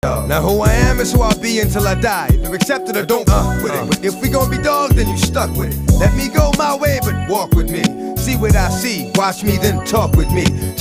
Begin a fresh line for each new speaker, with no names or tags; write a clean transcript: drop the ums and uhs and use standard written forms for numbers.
Now who I am is who I'll be until I die. Either accept it or don't fuck with it. But if we gon' be dogs, then you stuck with it. Let me go my way, but walk with me. See what I see, watch me, then talk with me.